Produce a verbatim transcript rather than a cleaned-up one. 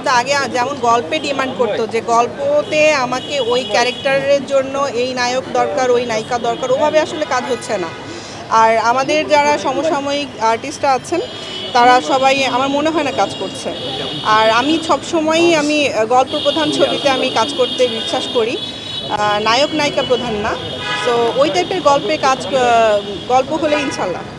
আগে যেমন গল্পে ডিমান্ড করতো যে গল্পতে আমাকে ওই ক্যারেক্টারের জন্য এই নায়ক দরকার, ওই নায়িকা দরকার, ওভাবে আসলে কাজ হচ্ছে না। আর আমাদের যারা সমসাময়িক আর্টিস্টরা আছেন তারা সবাই আমার মনে হয় না কাজ করছে। আর আমি সবসময়ই আমি গল্প প্রধান ছবিতে আমি কাজ করতে বিশ্বাস করি, নায়ক নায়িকা প্রধান না। সো ওই টাইপের গল্পে কাজ গল্প হলে ইনশাল্লাহ।